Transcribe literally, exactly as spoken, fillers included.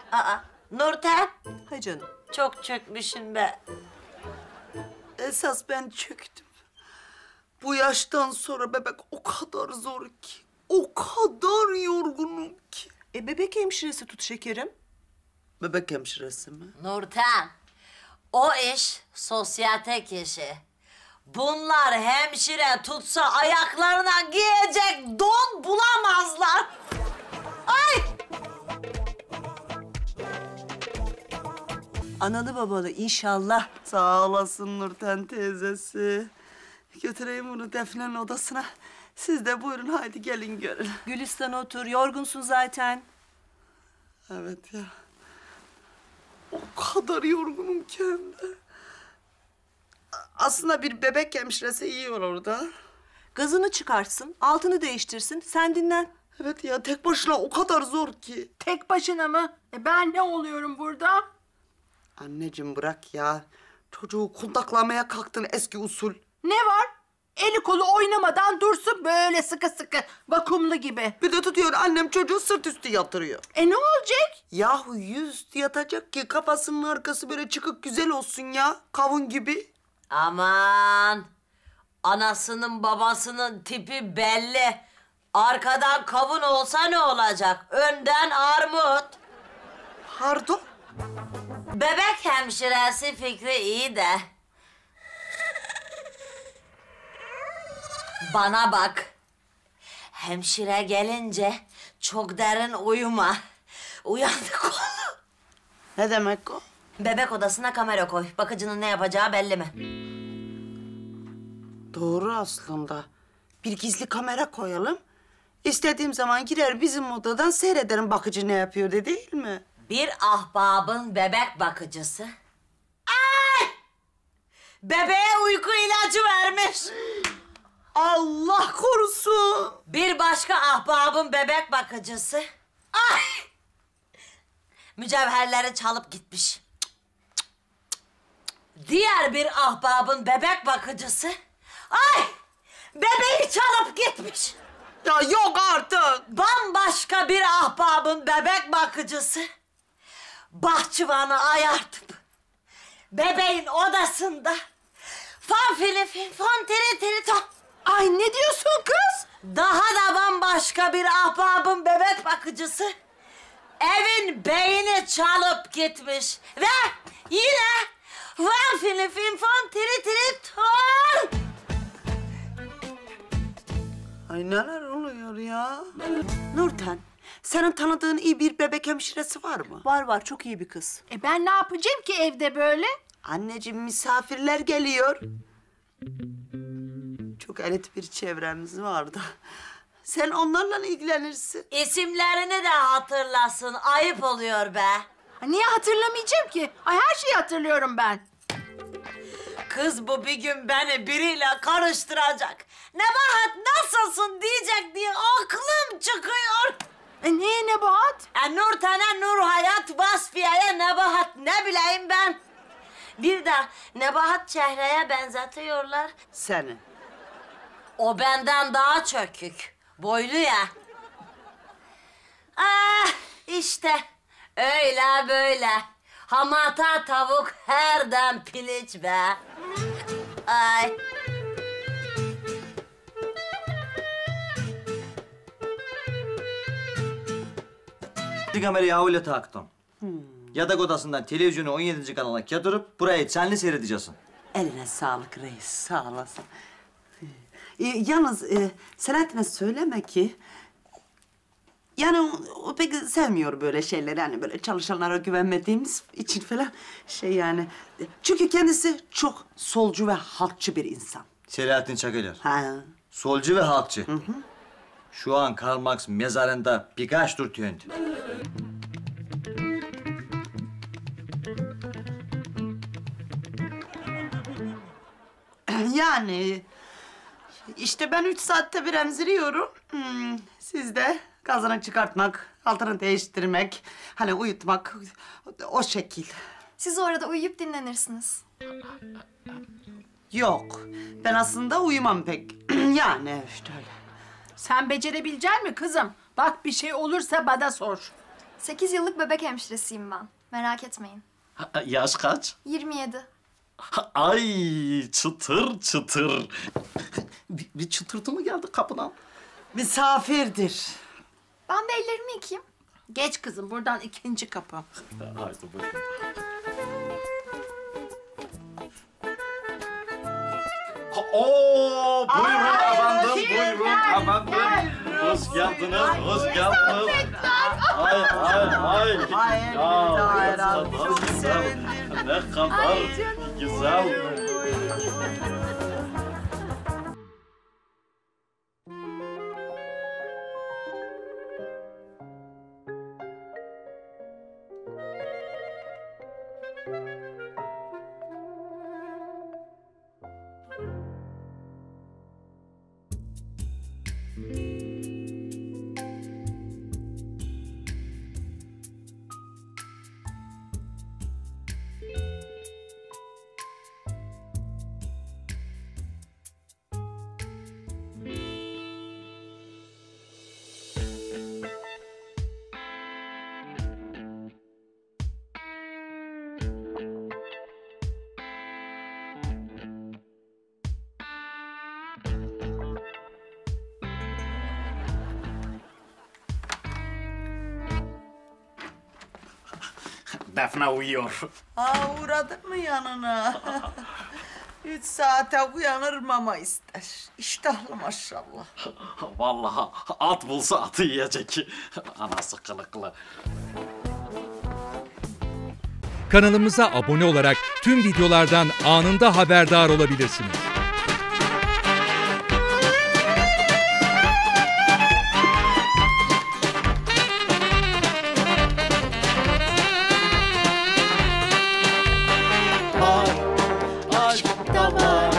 Aa, Nurten. Ha canım. Çok çökmüşsün be. Esas ben çöktüm. Bu yaştan sonra bebek o kadar zor ki. O kadar yorgunum ki. E bebek hemşiresi tut şekerim. Bebek hemşiresi mi? Nurten, o iş sosyetek işi. Bunlar hemşire tutsa ayaklarına giyecek don bulamazlar. Ay! Analı babalı inşallah. Sağ olasın Nurten teyzesi. Götüreyim bunu Defne'nin odasına. Siz de buyurun haydi gelin görün. Gülistan otur, yorgunsun zaten. Evet ya. O kadar yorgunum ki hem de. Aslında bir bebek hemşiresi iyi olur da. Gazını çıkartsın, altını değiştirsin, sen dinlen. Evet ya tek başına o kadar zor ki. Tek başına mı? E ben ne oluyorum burada? Anneciğim bırak ya. Çocuğu kundaklamaya kalktın eski usul. Ne var? Eli kolu oynamadan dursun böyle sıkı sıkı, vakumlu gibi. Bir de tutuyor annem çocuğu sırt üstü yatırıyor. E ne olacak? Yahu yüzüstü yatacak ki kafasının arkası böyle çıkık güzel olsun ya. Kavun gibi. Aman! Anasının babasının tipi belli. Arkadan kavun olsa ne olacak? Önden armut. Pardon? Bebek hemşiresi fikri iyi de. Bana bak. Hemşire gelince çok derin uyuma. Uyandık oğlum. Ne demek o? Bebek odasına kamera koy. Bakıcının ne yapacağı belli mi? Doğru aslında. Bir gizli kamera koyalım. İstediğim zaman girer bizim odadan seyrederim bakıcı ne yapıyor de değil mi? Bir ahbabın bebek bakıcısı. Ay! Bebeğe uyku ilacı vermiş. Allah korusun. Bir başka ahbabın bebek bakıcısı. Ay! Mücevherleri çalıp gitmiş. Diğer bir ahbabın bebek bakıcısı. Ay! Bebeği çalıp gitmiş. Ya yok artık. Bambaşka bir ahbabın bebek bakıcısı. Bahçıvanı ayartıp bebeğin odasında fanfili finfon tiri tiri ton. Ay ne diyorsun kız? Daha da bambaşka bir ahbabın bebek bakıcısı evin beyni çalıp gitmiş ve yine fanfili finfon tiri tiri ton. Ay neler oluyor ya? Nurten, senin tanıdığın iyi bir bebek hemşiresi var mı? Var var, çok iyi bir kız. E ben ne yapacağım ki evde böyle? Anneciğim misafirler geliyor. Çok elit bir çevremiz vardı. Sen onlarla ilgilenirsin. İsimlerini de hatırlasın. Ayıp oluyor be. Ha, niye hatırlamayacağım ki? Ay her şeyi hatırlıyorum ben. Kız bu bir gün beni biriyle karıştıracak. Nebahat nasılsın diyecek diye aklım çıkıyor. E niye Nebahat? E, Nurten'e Nur Hayat, Vasfiye'ye Nebahat ne bileyim ben. Bir de Nebahat Çehre'ye benzetiyorlar. Seni. O benden daha çökük. Boylu ya. Ah işte öyle böyle. Hamata tavuk her dem piliç be. Ay. Kamerayı havle taktım. Hmm. Yatak odasından televizyonu on yedinci kanala yatırıp burayı canlı seyredeceksin. Eline sağlık reis, sağ olasın. Ee, yalnız e, Selahattin'e söyleme ki... Yani o, o pek sevmiyor böyle şeyleri. Yani böyle çalışanlara güvenmediğimiz için falan şey yani. Çünkü kendisi çok solcu ve halkçı bir insan. Selahattin Çakılar. Ha. Solcu ve halkçı. Hı hı. Şu an Karl Marx mezarında birkaç tur döndü. Yani işte ben üç saatte bir emziriyorum. Hmm, siz de gazını çıkartmak, altını değiştirmek, hani uyutmak o şekil. Siz orada uyuyup dinlenirsiniz. Yok, ben aslında uyumam pek. Yani işte öyle. Sen becerebilecek misin kızım? Bak bir şey olursa bana sor. Sekiz yıllık bebek hemşiresiyim ben. Merak etmeyin. Ha, yaş kaç? Yirmi yedi. Ha, ay çıtır çıtır. bir, bir çıtırtı mı geldi kapıdan? Misafirdir. Ben bir ellerimi yıkayayım. Geç kızım, buradan ikinci kapı. Haydi buyurun. Ha, Oo, buyurun efendim, buyurun efendim. Hoş geldiniz, hoş geldiniz. Ay, ay, ay. Ay, Ya, ay, ne ay, kadar çok güzel, sevindim. ne kadar güzel. Defne uyuyor. Aa, uğradın mı yanına? Üç saate uyanırım ama ister. İştahlı maşallah. Vallahi at bulsa atı yiyecek. Anası kılıklı. Kanalımıza abone olarak tüm videolardan anında haberdar olabilirsiniz. Aşk da var.